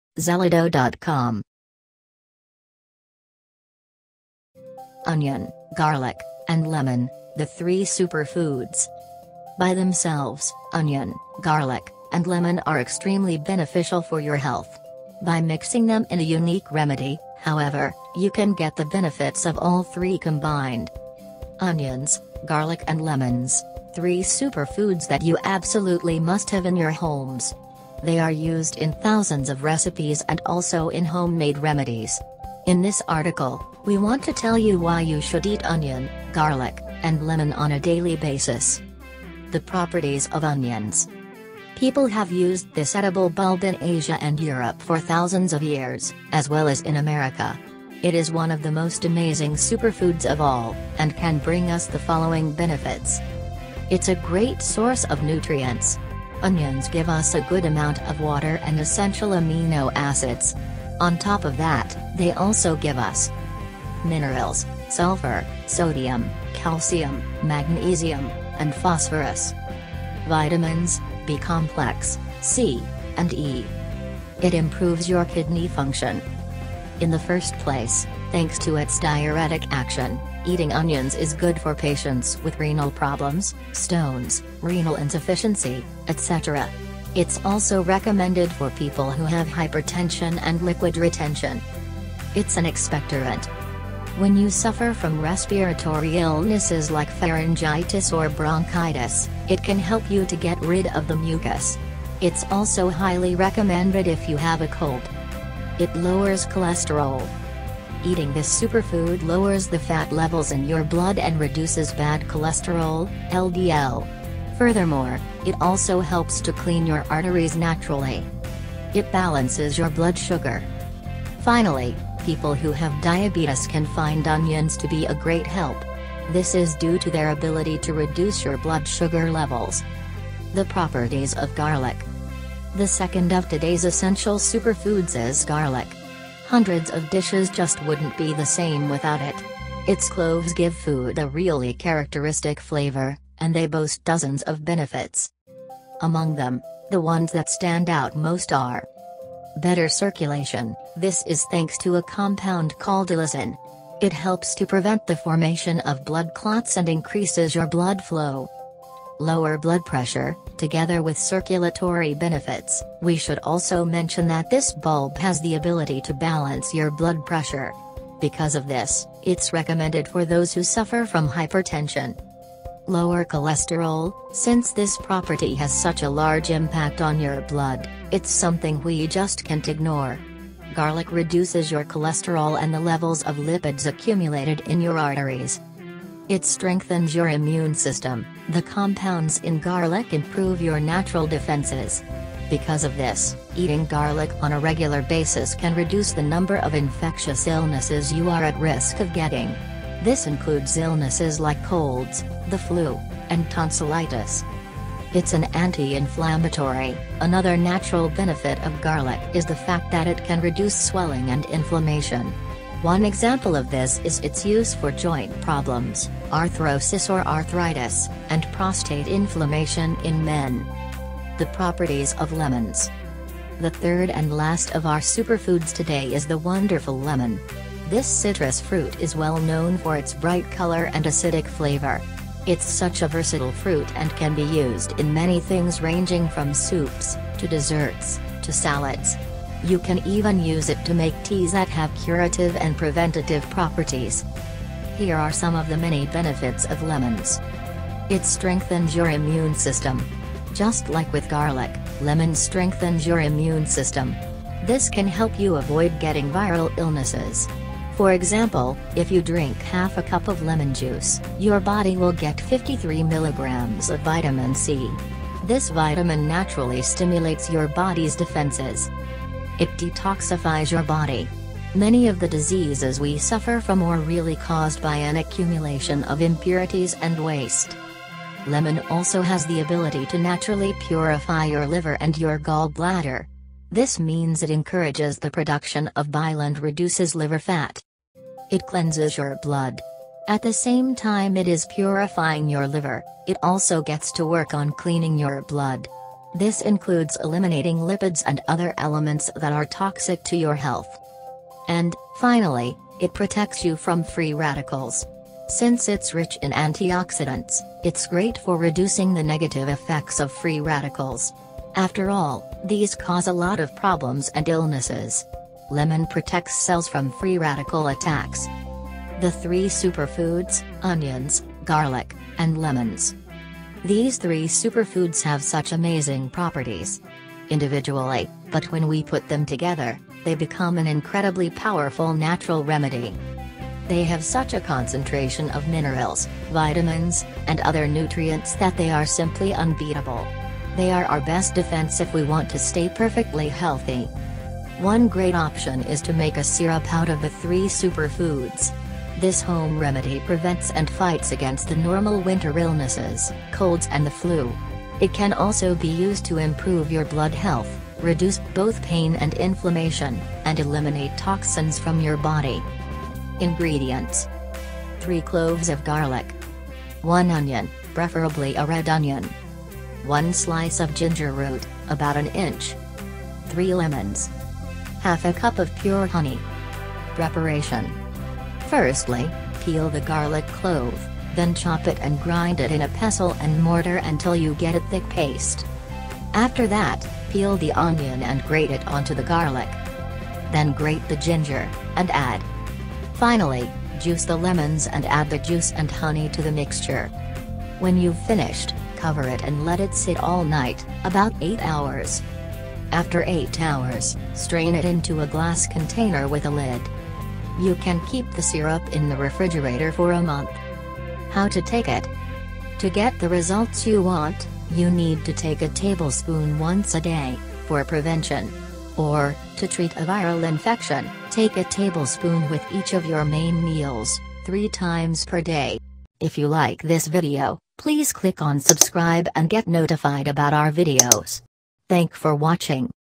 Zelado.com. Onion, garlic, and lemon, the three superfoods. By themselves, onion, garlic, and lemon are extremely beneficial for your health. By mixing them in a unique remedy, however, you can get the benefits of all three combined. Onions, garlic and lemons, three superfoods that you absolutely must have in your homes. They are used in thousands of recipes and also in homemade remedies. In this article, we want to tell you why you should eat onion, garlic, and lemon on a daily basis. The properties of onions. People have used this edible bulb in Asia and Europe for thousands of years, as well as in America. It is one of the most amazing superfoods of all, and can bring us the following benefits. It's a great source of nutrients. Onions give us a good amount of water and essential amino acids. On top of that, they also give us minerals, sulfur, sodium, calcium, magnesium, and phosphorus. Vitamins, B-complex, C, and E. It improves your kidney function. In the first place, thanks to its diuretic action, eating onions is good for patients with renal problems, stones, renal insufficiency, etc. It's also recommended for people who have hypertension and liquid retention. It's an expectorant. When you suffer from respiratory illnesses like pharyngitis or bronchitis, it can help you to get rid of the mucus. It's also highly recommended if you have a cold. It lowers cholesterol. Eating this superfood lowers the fat levels in your blood and reduces bad cholesterol, LDL. Furthermore, it also helps to clean your arteries naturally. It balances your blood sugar. Finally, people who have diabetes can find onions to be a great help. This is due to their ability to reduce your blood sugar levels. The properties of garlic. The second of today's essential superfoods is garlic. Hundreds of dishes just wouldn't be the same without it. Its cloves give food a really characteristic flavor, and they boast dozens of benefits. Among them, the ones that stand out most are better circulation. This is thanks to a compound called allicin. It helps to prevent the formation of blood clots and increases your blood flow. Lower blood pressure. Together with circulatory benefits, we should also mention that this bulb has the ability to balance your blood pressure. Because of this, it's recommended for those who suffer from hypertension. Lower cholesterol. Since this property has such a large impact on your blood, it's something we just can't ignore. Garlic reduces your cholesterol and the levels of lipids accumulated in your arteries. It strengthens your immune system. The compounds in garlic improve your natural defenses. Because of this, eating garlic on a regular basis can reduce the number of infectious illnesses you are at risk of getting. This includes illnesses like colds, the flu, and tonsillitis. It's an anti-inflammatory. Another natural benefit of garlic is the fact that it can reduce swelling and inflammation. One example of this is its use for joint problems, arthrosis or arthritis, and prostate inflammation in men. The properties of lemons. The third and last of our superfoods today is the wonderful lemon. This citrus fruit is well known for its bright color and acidic flavor. It's such a versatile fruit and can be used in many things ranging from soups, to desserts, to salads. You can even use it to make teas that have curative and preventative properties. Here are some of the many benefits of lemons. It strengthens your immune system. Just like with garlic, lemon strengthens your immune system. This can help you avoid getting viral illnesses. For example, if you drink half a cup of lemon juice, your body will get 53 milligrams of vitamin C. This vitamin naturally stimulates your body's defenses. It detoxifies your body. Many of the diseases we suffer from are really caused by an accumulation of impurities and waste. Lemon also has the ability to naturally purify your liver and your gallbladder. This means it encourages the production of bile and reduces liver fat. It cleanses your blood. At the same time it is purifying your liver, it also gets to work on cleaning your blood. This includes eliminating lipids and other elements that are toxic to your health. And, finally, it protects you from free radicals. Since it's rich in antioxidants, it's great for reducing the negative effects of free radicals. After all, these cause a lot of problems and illnesses. Lemon protects cells from free radical attacks. The 3 superfoods: onions, garlic, and lemons. These 3 superfoods have such amazing properties individually, but when we put them together, they become an incredibly powerful natural remedy. They have such a concentration of minerals, vitamins, and other nutrients that they are simply unbeatable. They are our best defense if we want to stay perfectly healthy. One great option is to make a syrup out of the 3 superfoods. This home remedy prevents and fights against the normal winter illnesses, colds and the flu. It can also be used to improve your blood health, reduce both pain and inflammation, and eliminate toxins from your body. Ingredients: 3 cloves of garlic, 1 onion, preferably a red onion, 1 slice of ginger root, about an inch, 3 lemons, half a cup of pure honey. Preparation: firstly, peel the garlic clove, then chop it and grind it in a pestle and mortar until you get a thick paste. After that, peel the onion and grate it onto the garlic. Then grate the ginger, and add. Finally, juice the lemons and add the juice and honey to the mixture. When you've finished, cover it and let it sit all night, about 8 hours. After 8 hours, strain it into a glass container with a lid. You can keep the syrup in the refrigerator for a month. How to take it? To get the results you want, you need to take a tablespoon once a day, for prevention. Or, to treat a viral infection, take a tablespoon with each of your main meals, 3 times per day. If you like this video, please click on subscribe and get notified about our videos. Thanks for watching.